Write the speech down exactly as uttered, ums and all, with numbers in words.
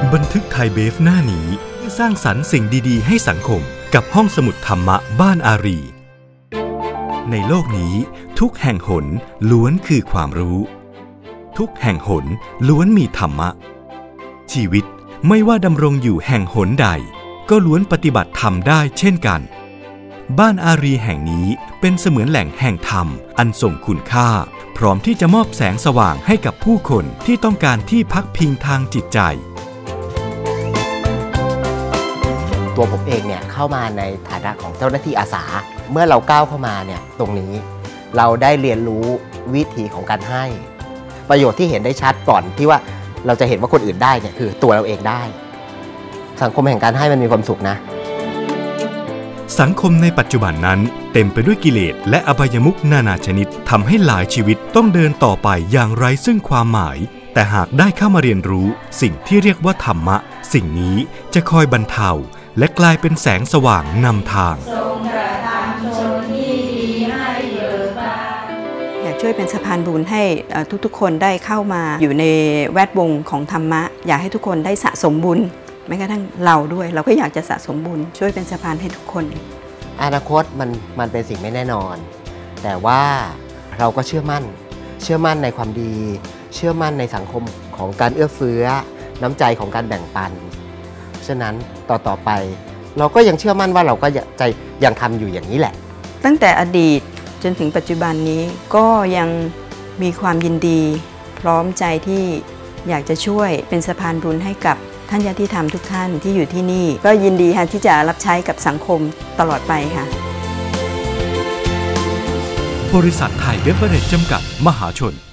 บันทึกไทยเบฟหน้านี้เพื่อสร้างสรรค์สิ่งดีๆให้สังคมกับห้องสมุดธรรมะบ้านอารีในโลกนี้ทุกแห่งหนล้วนคือความรู้ทุกแห่งหนล้วนมีธรรมะชีวิตไม่ว่าดำรงอยู่แห่งหนใดก็ล้วนปฏิบัติธรรมได้เช่นกันบ้านอารีแห่งนี้เป็นเสมือนแหล่งแห่งธรรมอันทรงคุณค่าพร้อมที่จะมอบแสงสว่างให้กับผู้คนที่ต้องการที่พักพิงทางจิตใจตัวผมเองเนี่ยเข้ามาในฐานะของเจ้าหน้าที่อาสาเมื่อเราก้าวเข้ามาเนี่ยตรงนี้เราได้เรียนรู้วิธีของการให้ประโยชน์ที่เห็นได้ชัดก่อนที่ว่าเราจะเห็นว่าคนอื่นได้เนี่ยคือตัวเราเองได้สังคมแห่งการให้มันมีความสุขนะสังคมในปัจจุบันนั้นเต็มไปด้วยกิเลสและอบายมุขนานาชนิดทำให้หลายชีวิตต้องเดินต่อไปอย่างไร้ซึ่งความหมายแต่หากได้เข้ามาเรียนรู้สิ่งที่เรียกว่าธรรมะสิ่งนี้จะคอยบรรเทาและกลายเป็นแสงสว่างนำทางอยากช่วยเป็นสะพานบุญให้ทุกๆคนได้เข้ามาอยู่ในแวดวงของธรรมะอยากให้ทุกคนได้สะสมบุญแม้กระทั่งเราด้วยเราก็อยากจะสะสมบุญช่วยเป็นสะพานให้ทุกคนอนาคตมันมันเป็นสิ่งไม่แน่นอนแต่ว่าเราก็เชื่อมั่นเชื่อมั่นในความดีเชื่อมั่นในสังคมของการเอื้อเฟื้อน้ำใจของการแบ่งปันฉะนั้นต่อต่อไปเราก็ยังเชื่อมั่นว่าเราก็จะยังทำอยู่อย่างนี้แหละตั้งแต่อดีตจนถึงปัจจุบันนี้ก็ยังมีความยินดีพร้อมใจที่อยากจะช่วยเป็นสะพานบุญให้กับท่านญาติธรรมทุกท่านที่อยู่ที่นี่ก็ยินดีค่ะที่จะรับใช้กับสังคมตลอดไปค่ะบริษัทไทยเบเวอเรจจำกัดมหาชน